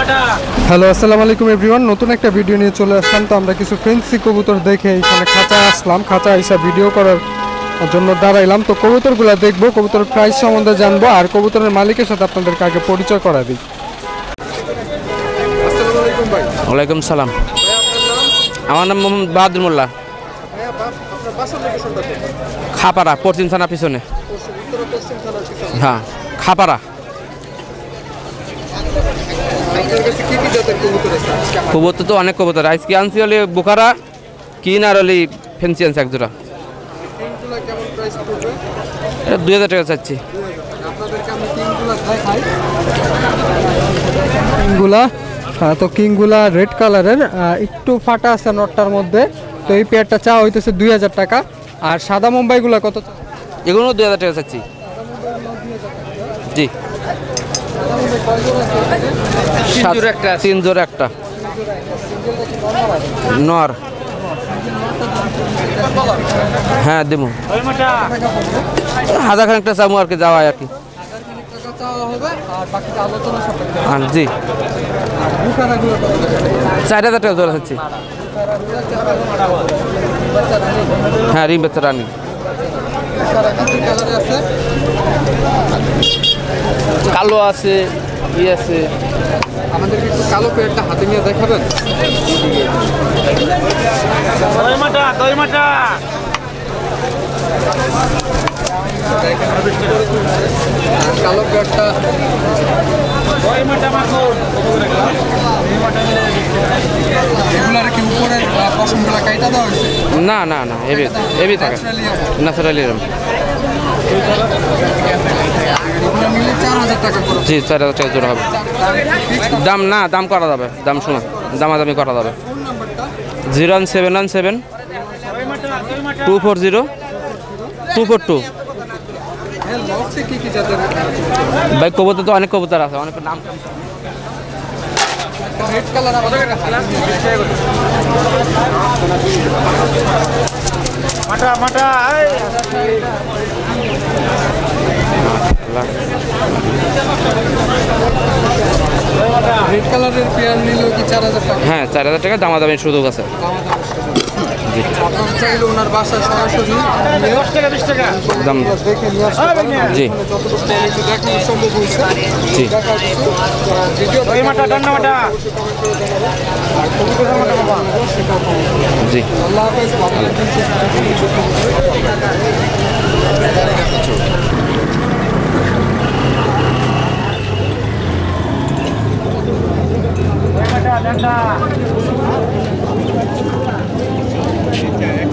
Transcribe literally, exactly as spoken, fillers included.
Hello আসসালামু আলাইকুম everyone, নতুন একটা ভিডিও নিয়ে চলে আসলাম। তো আমরা কিছু ফেন্সি কবুতর দেখে এখানে খাঁচা আসলাম, খাঁচা এসে ভিডিও করার জন্য দাঁড়াইলাম। তো কবুতরগুলো দেখবো, কবুতরের প্রাইস সম্বন্ধে জানবো, আর কবুতরের মালিকের সাথে আপনাদেরকে আগে পরিচয় করা দিই। আসসালামু আলাইকুম ভাই। ওয়ালাইকুম সালাম। আমার নাম মোহাম্মদ বাহাদুর মোল্লা। খাপাড়া, পশ্চিম থানা পিছনে। হ্যাঁ, খাপাড়া। কবুতর তো অনেক কবুতর, আজকে আনছি হলে বোকারা কিন আর হলে ফেন্সি আনছি এক জোড়া। এটা দুই হাজার টাকা চাচ্ছি। কিংগুলা তো কিংগুলা রেড কালারের, একটু ফাটা আছে নটটার মধ্যে। তো এই পেয়ারটা চা হইতেছে দুই হাজার টাকা। আর সাদা মুম্বাইগুলা কত? এগুলো দুই হাজার টাকা চাচ্ছি। জি, তিন জোর একটা নর। হ্যাঁ দেবো, হাজার খানিকটা চামু আর কি, যাওয়া আর কি। জি, চার হাজার টাকা জোড়া চাচ্ছি। হ্যাঁ, রিং বেচা রানি। কালো আছে, ই আছে। আমাদের একটু কালো পেয়ারটা হাতে নিয়ে দেখাবেন? কালো পেয়ারটা এগুলার কি উপরের পশমগুলা কাইটা দেওয়া হয়েছে? না না না, হেভি হেভি থাকে, ন্যাচারালি এরকম। জি, চার হাজার টাকা জোড়া হবে। দাম না, দাম করা যাবে, দাম শোনো, দামাদামি করা যাবে। Zero one seven one seven two four zero two four two. ভাই কবুতর তো অনেক কবুতর আছে, অনেক নাম। মাটা মাটা রেড কালারের পেয়ার নিলেও কি চার হাজার টাকা? হ্যাঁ, চার হাজার টাকা দামাদামির সুযোগ আছে। আপনারা চাইলে ওনার বাসায় সরাসরি দশ টাকা বিশ টাকা দাম দেখে নিয়ে আসতে পারেন। জি যতটুকু কোয়ালিটি দেখানো সম্ভব হয়েছে জি। দেখা হচ্ছে ভিডিও ওই মাটা ডান্না মাটা জি। আল্লাহ হাফেজ, ভালো ডান্না